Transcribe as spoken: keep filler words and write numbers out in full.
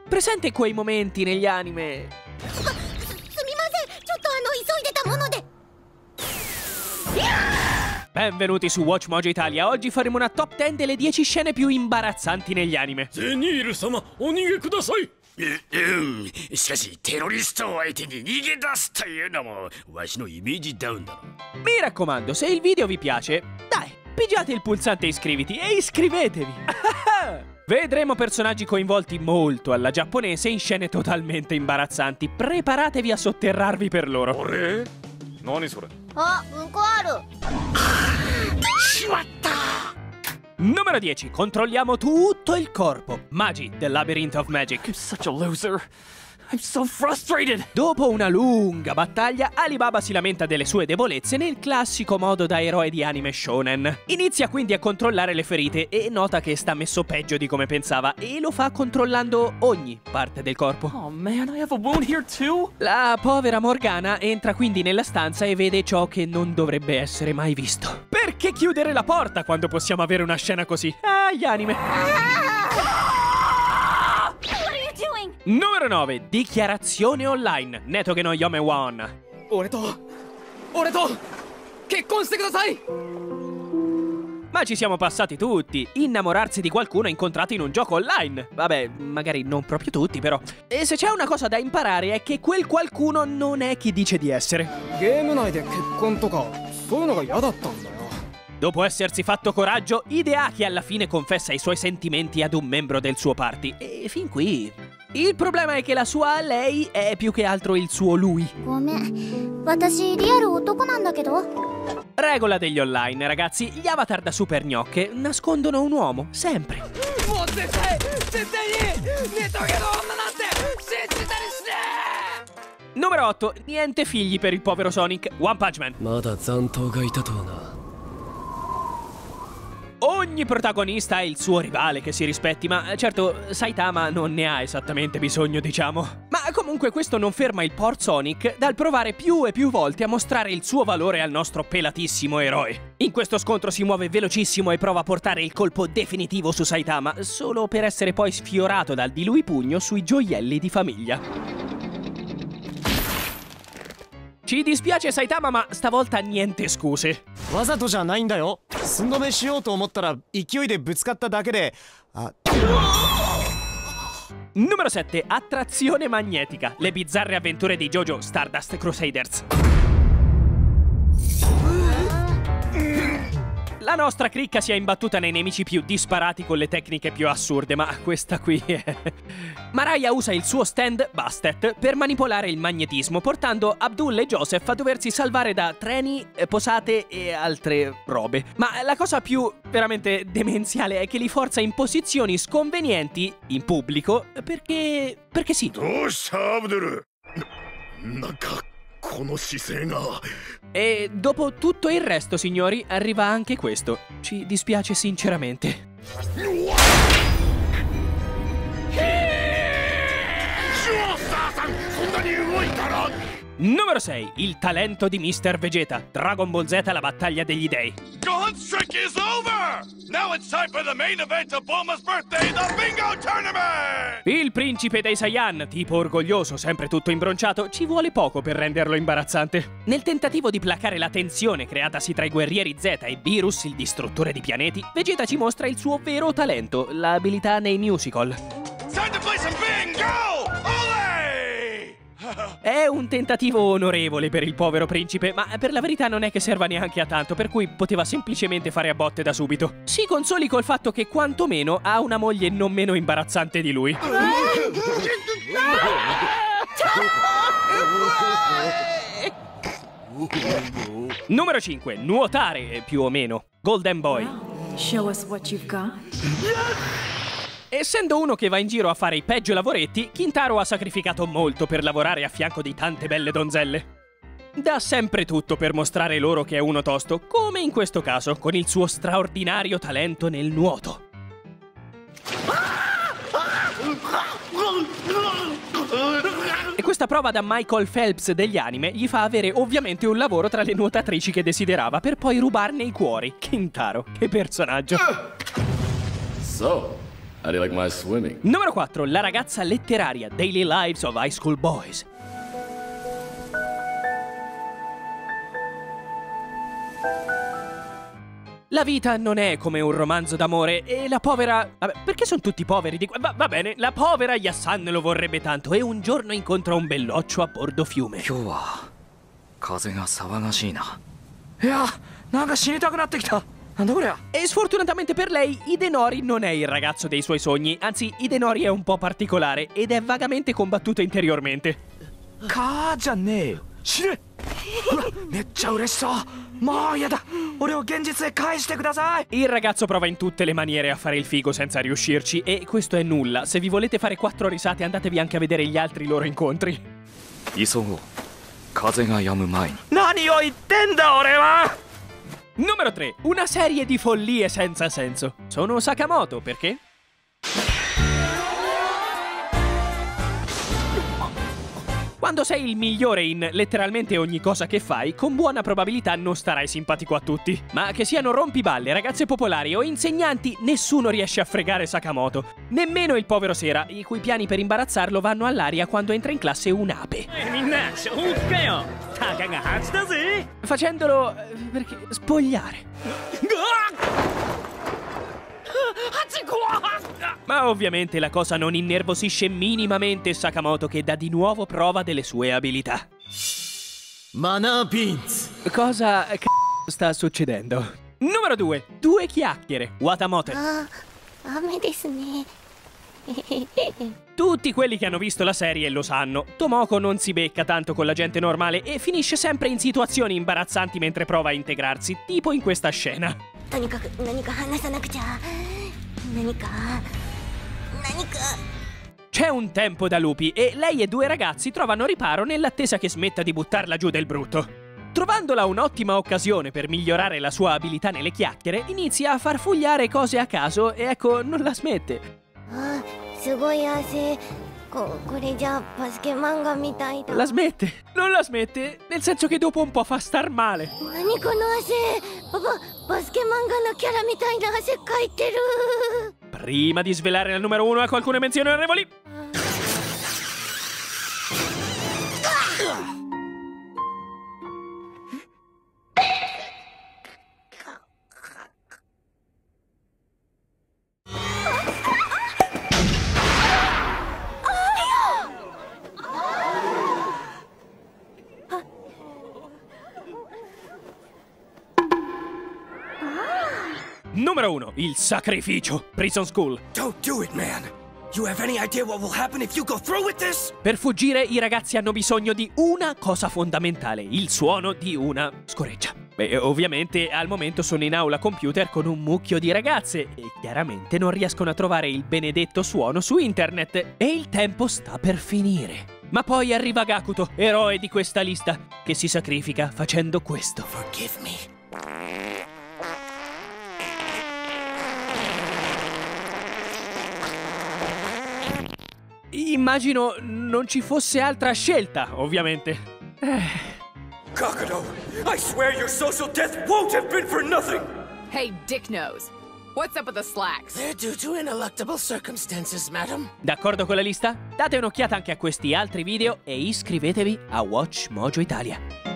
Presente quei momenti negli anime? Benvenuti su Watch Mojo Italia. Oggi faremo una top dieci delle dieci scene più imbarazzanti negli anime. Zenil-sama, onige kudasai! うん、しかしテロリストを相手に逃げ出すというのもわしのイメージダウンだろ。 Mi raccomando, se il video vi piace, dai, pigiate il pulsante iscriviti e iscrivetevi. Vedremo personaggi coinvolti molto alla giapponese in scene totalmente imbarazzanti. Preparatevi a sotterrarvi per loro. Ore? Nani sore? Ah, un quadro! Numero dieci. Controlliamo tutto il corpo. Magi, The Labyrinth of Magic. I'm such a loser. I'm so frustrated. Dopo una lunga battaglia, Alibaba si lamenta delle sue debolezze nel classico modo da eroe di anime shonen. Inizia quindi a controllare le ferite e nota che sta messo peggio di come pensava, e lo fa controllando ogni parte del corpo. Oh man, I have a wound here too. La povera Morgana entra quindi nella stanza e vede ciò che non dovrebbe essere mai visto. Perché chiudere la porta quando possiamo avere una scena così? Ah, gli anime. Numero nove. Dichiarazione online. Neto che no Yome Wan. Ore to, ore to, kekkon shite kudasai. Ma ci siamo passati tutti. Innamorarsi di qualcuno incontrato in un gioco online. Vabbè, magari non proprio tutti, però. E se c'è una cosa da imparare è che quel qualcuno non è chi dice di essere. Game内で結婚とかそういうのが嫌だったんだよ。 Dopo essersi fatto coraggio, Hideaki alla fine confessa i suoi sentimenti ad un membro del suo party. E fin qui. Il problema è che la sua lei è più che altro il suo lui. Regola degli online, ragazzi. Gli avatar da super gnocche nascondono un uomo, sempre. Numero otto. Niente figli per il povero Sonic. One Punch Man. Ogni protagonista ha il suo rivale che si rispetti, ma certo Saitama non ne ha esattamente bisogno, diciamo. Ma comunque questo non ferma il Port Sonic dal provare più e più volte a mostrare il suo valore al nostro pelatissimo eroe. In questo scontro si muove velocissimo e prova a portare il colpo definitivo su Saitama, solo per essere poi sfiorato dal di lui pugno sui gioielli di famiglia. Ci dispiace Saitama, ma stavolta niente scuse. Numero sette. Attrazione magnetica. Le bizzarre avventure di JoJo Stardust Crusaders. La nostra cricca si è imbattuta nei nemici più disparati con le tecniche più assurde, ma questa qui è... Mariah usa il suo stand, Bastet, per manipolare il magnetismo, portando Abdul e Joseph a doversi salvare da treni, posate e altre robe. Ma la cosa più veramente demenziale è che li forza in posizioni sconvenienti in pubblico perché... perché sì. E dopo tutto il resto, signori, arriva anche questo. Ci dispiace sinceramente. Numero sei. Il talento di mister Vegeta. Dragon Ball Z, la battaglia degli dei. Gohan's trick is over! Now it's time for the main event of Bulma's birthday, the Bingo Tournament! Il principe dei Saiyan, tipo orgoglioso, sempre tutto imbronciato, ci vuole poco per renderlo imbarazzante. Nel tentativo di placare la tensione creatasi tra i guerrieri Z e Beerus, il distruttore di pianeti, Vegeta ci mostra il suo vero talento, l'abilità nei musical. Time to play some bingo! È un tentativo onorevole per il povero principe, ma per la verità non è che serva neanche a tanto, per cui poteva semplicemente fare a botte da subito. Si consoli col fatto che quantomeno ha una moglie non meno imbarazzante di lui. Numero cinque. Nuotare, più o meno. Golden Boy. Show us what you've got. Essendo uno che va in giro a fare i peggio lavoretti, Kintaro ha sacrificato molto per lavorare a fianco di tante belle donzelle. Dà sempre tutto per mostrare loro che è uno tosto, come in questo caso, con il suo straordinario talento nel nuoto. E questa prova da Michael Phelps degli anime gli fa avere ovviamente un lavoro tra le nuotatrici che desiderava, per poi rubarne i cuori. Kintaro, che personaggio! So, How do you like my swimming? Numero quattro. La ragazza letteraria, Daily Lives of High School Boys. La vita non è come un romanzo d'amore e la povera... Vabbè, perché sono tutti poveri di qua? Va, va bene, la povera Yasan lo vorrebbe tanto e un giorno incontra un belloccio a bordo fiume. E sfortunatamente per lei, Hidenori non è il ragazzo dei suoi sogni. Anzi, Hidenori è un po' particolare ed è vagamente combattuto interiormente. Il ragazzo prova in tutte le maniere a fare il figo senza riuscirci e questo è nulla. Se vi volete fare quattro risate andatevi anche a vedere gli altri loro incontri. Numero tre. Una serie di follie senza senso. Sono Sakamoto, perché? Quando sei il migliore in letteralmente ogni cosa che fai, con buona probabilità non starai simpatico a tutti. Ma che siano rompiballe, ragazze popolari o insegnanti, nessuno riesce a fregare Sakamoto. Nemmeno il povero Sera, i cui piani per imbarazzarlo vanno all'aria quando entra in classe un'ape. Facendolo... perché... spogliare. Ma ovviamente la cosa non innervosisce minimamente Sakamoto, che dà di nuovo prova delle sue abilità. Mana Beans. Cosa c***o sta succedendo? Numero due. Due chiacchiere. Watamote. Tutti quelli che hanno visto la serie lo sanno. Tomoko non si becca tanto con la gente normale e finisce sempre in situazioni imbarazzanti mentre prova a integrarsi, tipo in questa scena. C'è un tempo da lupi e lei e due ragazzi trovano riparo nell'attesa che smetta di buttarla giù del brutto. Trovandola un'ottima occasione per migliorare la sua abilità nelle chiacchiere, inizia a farfugliare cose a caso e ecco, non la smette. La smette, non la smette, nel senso che dopo un po' fa star male. Prima di svelare la numero uno, a qualcuna menzioni onorevoli? Numero uno, il sacrificio. Prison School. Don't do it, man. You have any idea what will happen if you go through with this? Per fuggire i ragazzi hanno bisogno di una cosa fondamentale, il suono di una scoreggia. Beh, ovviamente al momento sono in aula computer con un mucchio di ragazze e chiaramente non riescono a trovare il benedetto suono su internet e il tempo sta per finire. Ma poi arriva Gakuto, eroe di questa lista, che si sacrifica facendo questo. Forgive me. Immagino non ci fosse altra scelta, ovviamente. Eh. Gakuto, I swear your social death won't have been for nothing! Hey, Dick Nose. What's up with the slacks? They're due to ineluctable circumstances, madam. D'accordo con la lista? Date un'occhiata anche a questi altri video e iscrivetevi a Watch Mojo Italia.